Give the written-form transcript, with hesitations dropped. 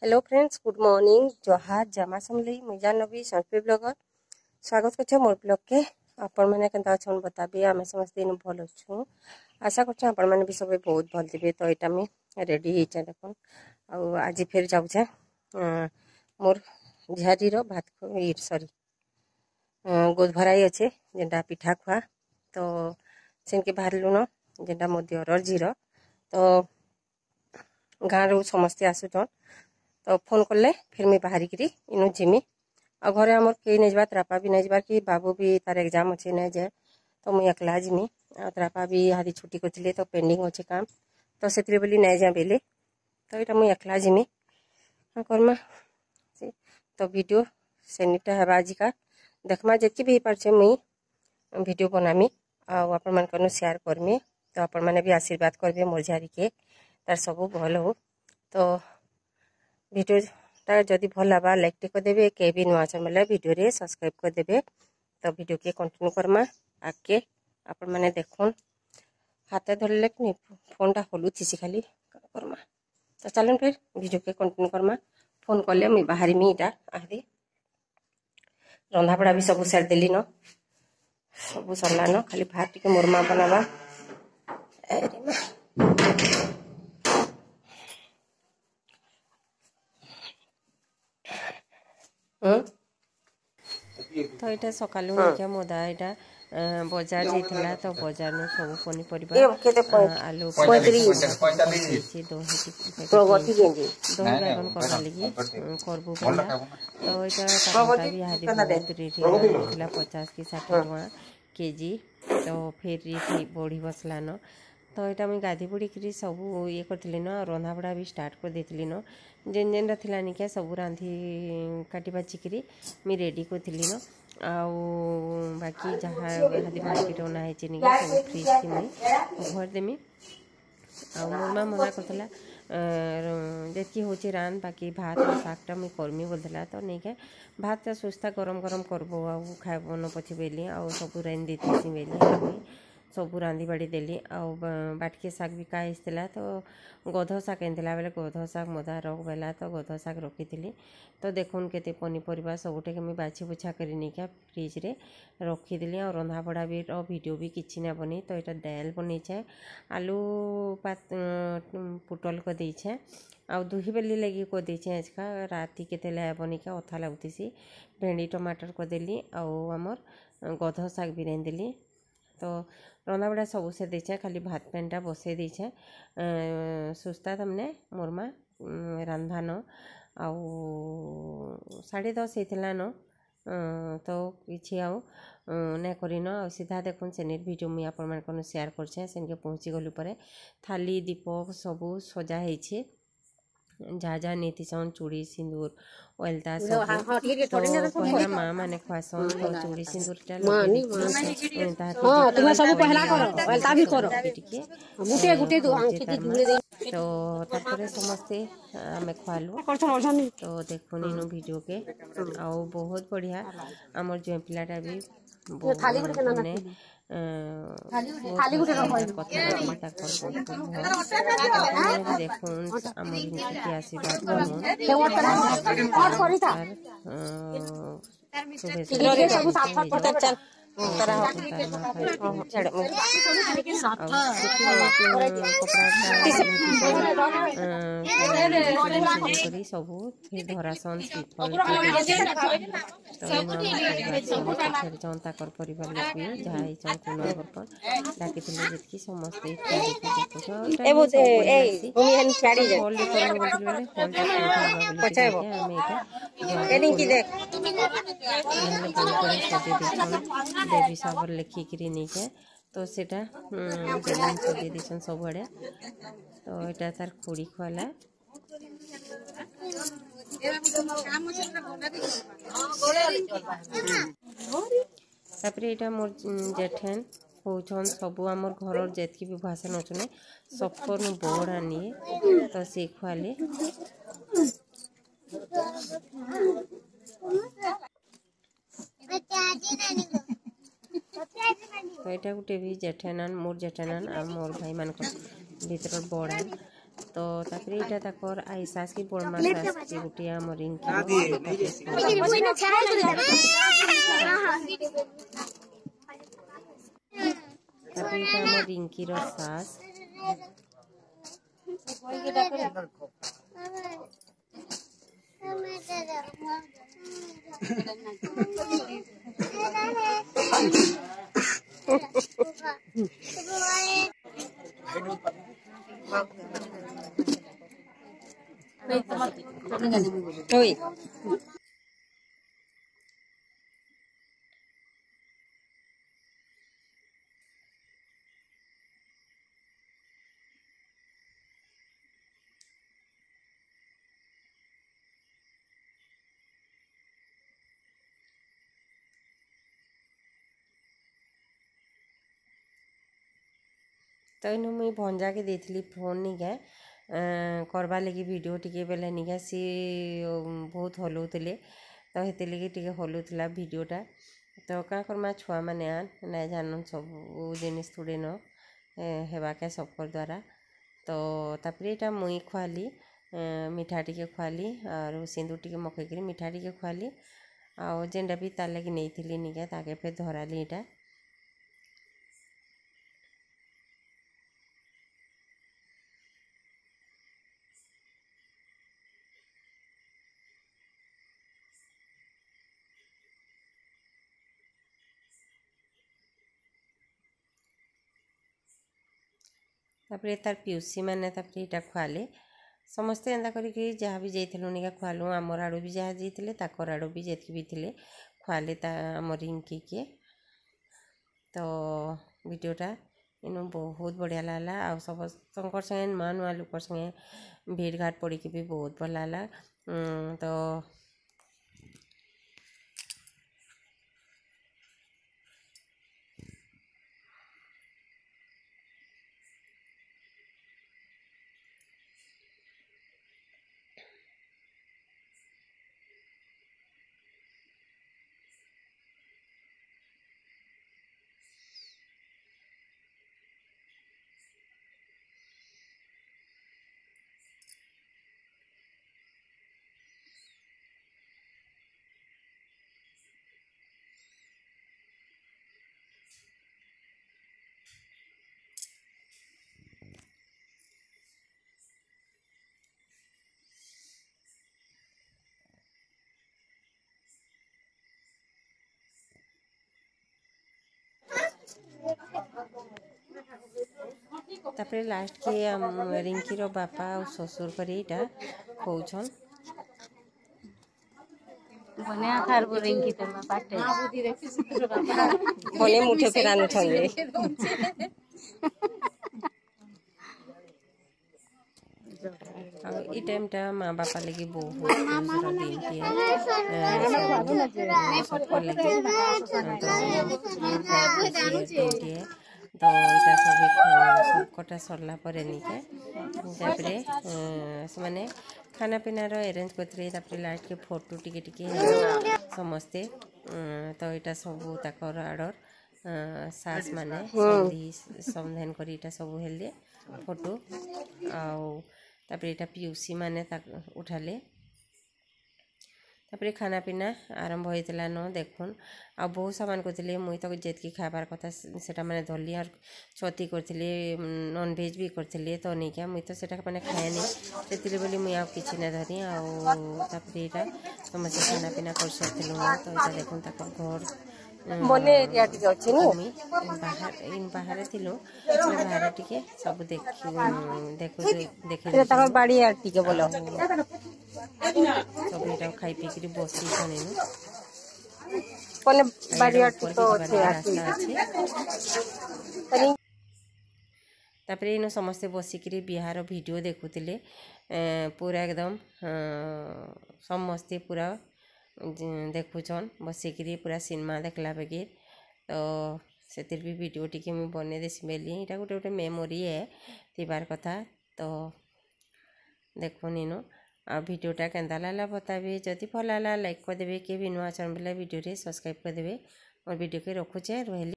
Hello friends, good morning. जोहार जमा समली मुझा नबी संस्कृत ब्लॉगर स्वागत करछे मोर ब्लॉग के। आपण माने केनता छन बताबी आमे समस्त दिन भल अछु। आशा करछे आपण माने भी सब बहुत भल दिबे। तो एटा मी रेडी हे छ देखन आ आज फिर जाउ छ मोर झारी रो भात को सॉरी गोद भराई अच्छे जेनटा पिठा खुआ तो सेनके बाहर लुन जेनटा मो दियर जीरो तो गाँव रू समस्ते आसुचन तो फोन कले फिर मुझे बाहरी करी इनु जिमी आ घरे आमर कई नहीं जावा त्रापा भी नहीं जाबार कि बाबू भी तार एग्जाम अच्छे नहीं जाए तो मुझे अकेला जिमी त्रापा भी हादी छुट्टी करथिले तो पेंडिंग अच्छे काम तो से बोली नहीं जा बेले तो यहाँ मुझे अकेला जिमी करमा तो वीडियो सेनिटा है आज का देखमा जी भी पार्चे मुई वीडियो बनामी आपण मन शेयर करमी तो आपण मैंने भी आशीर्वाद करेंगे मोर झारी के तार सब भल हो। तो वीडियोटा जदि भल लगा लाइक टे करदे के भी नुआ चैनल वीडियो रे सब्सक्राइब करदे। तो वीडियो के कंटिन्यू करमा आगे आपण मैंने देखुन हाथ धरले फोनटा हलुथी खाली करमा। तो चलन फिर वीडियो के कंटिन्यू करमा। फोन कले मुझे बाहरी मीटा आहरी रंधापड़ा भी सब सार देली न सब सरला न खाली भात टिके मोरमा बनावा तो यहाँ सकालू निका मोदा यहाँ बजार जाइला तो बजार नु सब पनीपरिबा आलू दही बागन करवा लगी करबू बोला तो यहाँ भी हादी बहुत रेट 50 कि 60 टका केजी तो फिर बढ़ी बसला न तो यहाँ मुझे गाधी बुड़ी कर सब ये करी न रंधाबड़ा भी स्टार्ट कर देती न जेन जेनटा थिला निका सब रांधि काटी बाचिकी मुझे रेडी करी न आउ बाकी जहाँ हादी मार्केट अना है सब फ्रिज थी मुझे घर देमी आ मोर माँ मना करता जी हूँ रान बाकी भात और शाकटा मुझे करमी बोलता तो नहीं क्या भात सुस्ता गरम गरम करब आउ खाइब न पचे बेली आ सब रांधि देती बेली सब रांधि बाड़ी देली आउ बाटके शाग भी खाईला तो गध शाग आनीला बेले गध शाग मदा रख बेला तो गध शाग रखी तो देखुन केते पनीपरिया सबुटे मुझे बाछी बुछा कर नहीं क्या फ्रिज रे रखीदी और रंधाबड़ा भी वीडियो भी किसी ना बनी तो यहाँ दाल बनी छे आलू पुटल को दी छे आउ दुही बेली लगी को दी छे इसका राति के तेल बनी क्या अथा लगुसी भेंडी टमाटर को देली आउ आमर गध शाग भी रांधिली तो रंधाबड़ा सब से देछे खाली भात पेनटा बसई देछे सुस्ता तमने मोरमा रांधान आउ 10:30 होता न तो किसी आउ नहीं करन आ सीधा देखुन सेनेट वीडियो मुझे आपण शेयर करछे सेनके पहुँची गलु पर थाली दीपक सबू सजा है जहाँ जहाँ नीति सन चूड़ी सिंदूर ओलता सब पहला माँ माने खुआसन तो चूड़ी सिंदूर तो समस्ते आमे खुआलु तो देखुन इनु वीडियो के आउ बहुत बढ़िया आमर जो पिलाटा भी माने देखुन आमर आशीर्वाद सब धरासन ताकर परिवार लोग भी जहाँ कुन डाकी जी समस्ते देवी साबर लिखिकी नहीं के तो सेटा बेलून सजे दीछन सबुआड़े तो यहाँ तार खुड़ी खुआला तापर यहाँ मोर जेठेन होचन सबू आमर घर जेतकी भी भाषण अच्छे सबकर बड़ आनिए तो सी खुआले तो यहाँ गोटे भी जेठेनान मोर जेठेनान आ मोर भाई मान भर बड़ान तो तापर यहाँ तक आई सास की बड़ माँ सास की गोटे आम रिंकी आम रिंकी सास तो इन मुई भंजा के देती फोन निके करवा लगी वीडियो टिके बेले निके सी बहुत हलुले तो हेती लगी टिके हलुला वीडियोटा तो क्या करमा छुआ मैंने ना जान सब जिनिस थोड़े न हेबाके सबकर द्वारा तो तापर यहाँ मुई खुआली मिठा टिके खुआली और सिंदूर टिके मकईकरी मिठा टिके खुआली आउ जेनटा भी तार लगी नहीं निके ताके फिर धराली यहाँ तापर तार पिउसी मैंने तापर यहाँ खुआले समस्ते एंता करी जहाँ भी जाइलु निका खुआलु आमर आड़ू भी जहाँ जाइए ताकर आड़ू भी जेतकी भी थे खुआले आम रिंकी के तो वीडियोटा इनु बहुत बढ़िया लागला आ सब संगे नुआ नुआ लोक संगे भीड़ घाट पड़ी भी बहुत भल लागला तो तापर लास्ट के रिंकी रो बापा और ससुर करी इटा खोउछन बने खार बो रिंकी तो पाटे बने मुठे फेरानु छले ई टाइम टा माँ बापा लगी बहुत खुश दिन टे तो इटा सबकटा सरला निके तापरे से खाना पीना अरेंज करते लास्ट के फोटो टिके टिके समस्ते तो यहाँ सब तकर आड़र सास माने समधान कर सब हेले फोटो आपर यहाँ पिउसी माने उठाले तापर खाना पीना आरंभ होता न देखुन आ बहुत सामान करते मुई तो जेतकी खाबार कथा सेटा माने धरली और छती करते नॉन भेज भी करते तो नहीं क्या मुई तो सेटा माने खाएनी से बोली मुई आ किसी ना धरी आपर यहाँ समस्त खाना पीना कर सारी तो यहाँ देखुन तक घर बने एरिया टिके अछि नी बाहर थिलु बाहर टिके सब देख तकर बाड़ी यार टिके बोलो सब एटा खाई पी के बसी छनेनु पने बाड़ी यार तो रास्ता अछि तापर इन समस्ते बसिकी बिहार वीडियो देखुले पूरा एकदम समस्ते पूरा देखुचन बसिकी पूरा सिनेमा देखला बेगे तो से भी वीडियो टी मुझे बने देसी बेली यहाँ गोटे गोटे मेमोरी है थीबार कथा तो देखुन इनो आ वीडियोटा केंदा लागला बताबे जदि भल लागला लाइक करदेवे के भी नुआ चैनल वीडियो रे सब्सक्राइब करदेवे और वीडियो के रखुचे रही।